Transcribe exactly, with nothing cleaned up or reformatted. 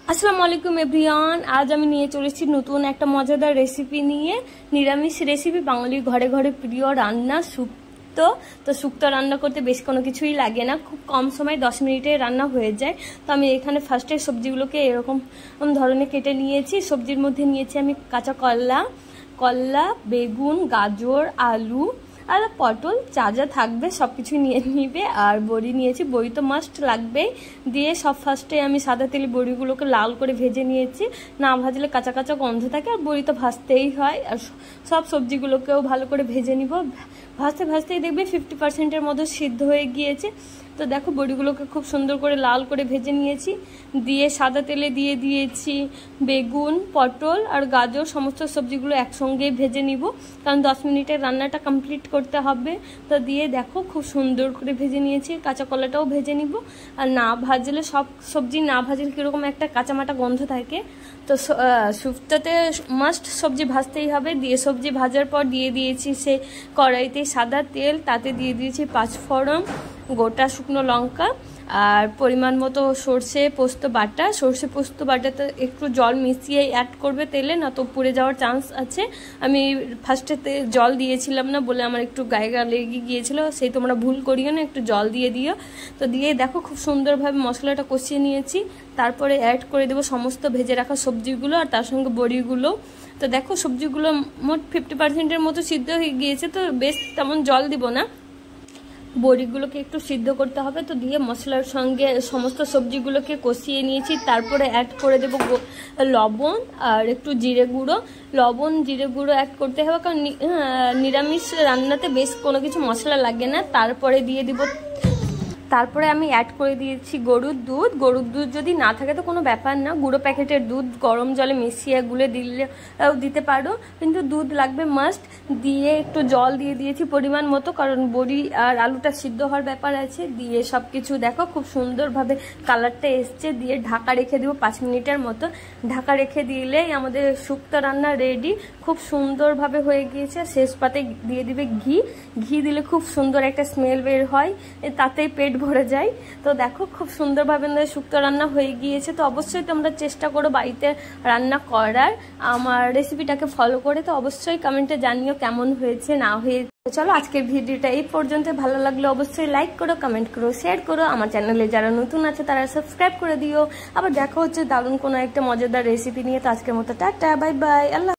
আসসালামু আলাইকুম এভরিওয়ান। আজ আমি নিয়ে চলেছি নতুন একটা মজাদার রেসিপি নিয়ে, নিরামিষ রেসিপি, বাঙালির ঘরে ঘরে প্রিয় রান্না শুক্তো। তো শুক্তো রান্না করতে বেশ কোনো কিছুই লাগে না, খুব কম সময় দশ মিনিটে রান্না হয়ে যায়। তো আমি এখানে ফার্স্টে সবজিগুলোকে এরকম ধরনের কেটে নিয়েছি। সবজির মধ্যে নিয়েছি আমি কাঁচা কলা, কলা, বেগুন, গাজর, আলু আর পটল, যা যা থাকবে সব কিছু নিয়ে নিবে। আর বড়ি নিয়েছি, বড়ি তো মাস্ট লাগবেই। দিয়ে সব ফার্স্টে আমি সাদা তেলে বড়িগুলোকে লাল করে ভেজে নিয়েছি, না ভাজলে কাঁচা কাঁচা গন্ধ থাকে, আর বড়ি তো ভাজতেই হয়। আর সব সবজিগুলোকেও ভালো করে ভেজে নিব। ভাজতে ভাজতেই দেখবে ফিফটি পার্সেন্টের মতো সিদ্ধ হয়ে গিয়েছে। তো দেখো বড়িগুলোকে খুব সুন্দর করে লাল করে ভেজে নিয়েছি। দিয়ে সাদা তেলে দিয়ে দিয়েছি বেগুন, পটল আর গাজর, সমস্ত সবজিগুলো একসঙ্গেই ভেজে নিব, কারণ দশ মিনিটের রান্নাটা কমপ্লিট করতে হবে। তো দিয়ে দেখো খুব সুন্দর করে ভেজে নিয়েছি। কাঁচা কলাটাও ভেজে নিব। আর না ভাজলে, সব সবজি না ভাজলে কীরকম একটা কাঁচামাটা গন্ধ থাকে। তো শুক্তোতে মাস্ট সবজি ভাজতেই হবে। দিয়ে সবজি ভাজার পর দিয়ে দিয়েছি সে কড়াইতে সাদা তেল, তাতে দিয়ে দিয়েছি পাঁচফোড়ন, গোটা শুকনো লঙ্কা আর পরিমাণ মতো সর্ষে পোস্ত বাটা। সর্ষে পোস্ত বাটাতে একটু জল মিশিয়ে অ্যাড করবে তেলে, না তো পুড়ে যাওয়ার চান্স আছে। আমি ফার্স্টে জল দিয়েছিলাম না বলে আমার একটু গায়ে গা লেগে গিয়েছিলো, সেই তোমরা ভুল করিও না, একটু জল দিয়ে দিও। তো দিয়ে দেখো খুব সুন্দরভাবে মশলাটা কষিয়ে নিয়েছি। তারপরে অ্যাড করে দেবো সমস্ত ভেজে রাখা সবজিগুলো আর তার সঙ্গে বড়িগুলো। তো দেখো সবজিগুলো মোট ফিফটি পার্সেন্টের মতো সিদ্ধ হয়ে গিয়েছে, তো বেশ তেমন জল দিব না, বড়িগুলোকে একটু সিদ্ধ করতে হবে। তো দিয়ে মশলার সঙ্গে সমস্ত সবজিগুলোকে কষিয়ে নিয়েছি। তারপরে অ্যাড করে দেবো লবণ আর একটু জিরে গুঁড়ো। লবণ জিরে গুঁড়ো অ্যাড করতে হবে, কারণ নিরামিষ রান্নাতে বেশ কোনো কিছু মশলা লাগে না। তারপরে দিয়ে দিব তারপরে আমি অ্যাড করে দিয়েছি গরুর দুধ। গরুর দুধ যদি না থাকে তো কোনো ব্যাপার না, গুঁড়ো প্যাকেটের দুধ গরম জলে মিশিয়ে গুলে দিলেও দিতে পারো, কিন্তু দুধ লাগবে মাস্ট। দিয়ে একটু জল দিয়ে দিয়েছি পরিমাণ মতো, কারণ বড়ি আর আলুটা সিদ্ধ হওয়ার ব্যাপার আছে। দিয়ে সব কিছু দেখো খুব সুন্দরভাবে কালারটা এসছে। দিয়ে ঢাকা রেখে দিব পাঁচ মিনিটের মতো। ঢাকা রেখে দিলেই আমাদের শুক্তো রান্না রেডি, খুব সুন্দরভাবে হয়ে গিয়েছে। শেষ পাতে দিয়ে দিবে ঘি। ঘি দিলে খুব সুন্দর একটা স্মেল বের হয়, তাতেই পেট ভরে যায়। তো দেখো খুব সুন্দরভাবে শুক্তো রান্না হয়ে গিয়েছে। তো অবশ্যই তোমরা চেষ্টা করো বাড়িতে রান্না করার, আমার রেসিপিটাকে ফলো করে। তো অবশ্যই কমেন্টে জানিও কেমন হয়েছে না হয়েছে। চলো আজকের ভিডিওটা এই পর্যন্ত। ভালো লাগলে অবশ্যই লাইক করো, কমেন্ট করো, শেয়ার করো। আমার চ্যানেলে যারা নতুন আছে তারা সাবস্ক্রাইব করে দিও। আবার দেখা হচ্ছে দারুণ কোনো একটা মজাদার রেসিপি নিয়ে। তো আজকের মতো টাটা, বাই বাই, আল্লাহ।